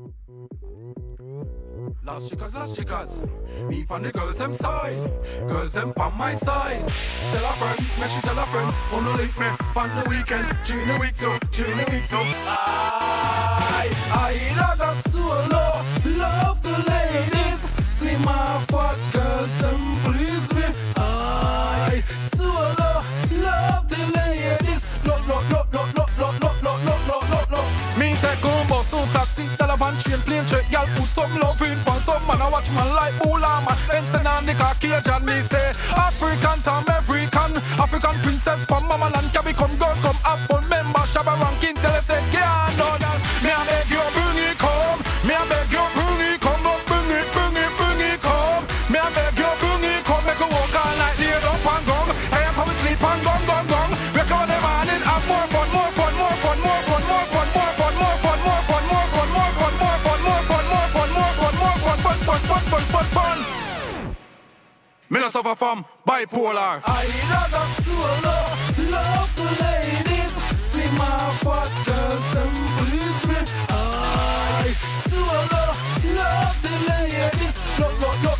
Last chicas, me on the girls them side, girls them on my side. Tell a friend, make she tell a friend, wanna link me on the weekend, during the week too. I love the solo, love the ladies, slim or fat girls them please me. I solo, love the ladies, lo. Me take on bus, no taxi, telephone, train, plane, check, y'all put some love in for some man. I watch man like Bula man, then send on the car cage and me say Africans are American, African princess from Mama Land can become girl, come up for member, Shabba ranking, tell us say, can't know that. Me I beg you, bring it come, me I beg you, bring it come, no, bring it come. Me I beg you, bring it come, make a walk all night, lay up and gong, I have to sleep and gong. Wake up in the morning, have more fun. Me no suffer from bipolar. I love the solo, love the ladies, slim or fat girls them please me. I solo, love the ladies, lo.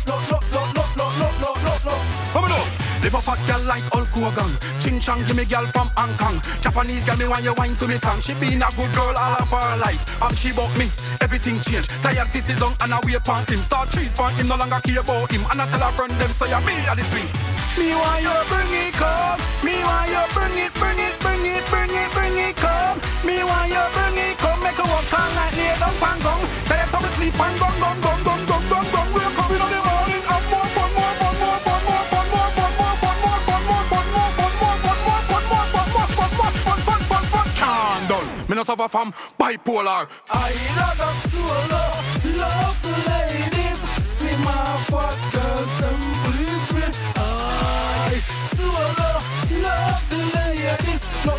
Come on, live a fat girl like Hulk Hogan. Ching Chang give me girl from Hong Kong. Japanese girl me want you wine to me song. She been a good girl all of her life. She bought me, everything changed. Tired to sit down and I wait on him. Start treat for him, no longer care about him. And I tell her friend them say me at the swing. Me want you bring it come. Me want you bring it come. Me want you bring it come. Make a walk all night, lay down and gong. Tired so me sleep and gong. Wake up in the morning and more fun. Me no suffer from bipolar. I love the solo, love the ladies, slim or fat girls them please me. I solo, love the ladies, lo.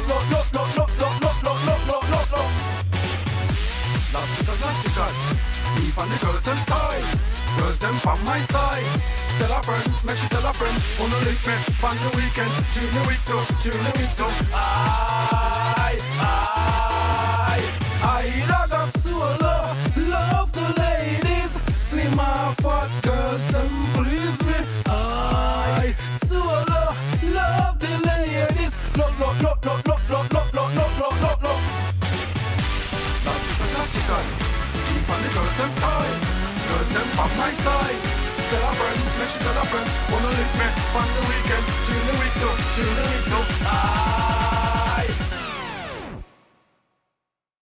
Last chicas, me on the girls them side, girls them on my side. Tell a friend, make she tell a friend, wanna link me on the weekend, during the week too. I love the solo, love the ladies, slim or fat girls them please me. I solo, love the ladies, lo. Last chicas, keep on the girls them side, girls them on my side. Tell a friend, make she tell a friend, wanna link me on the weekend, during the week too.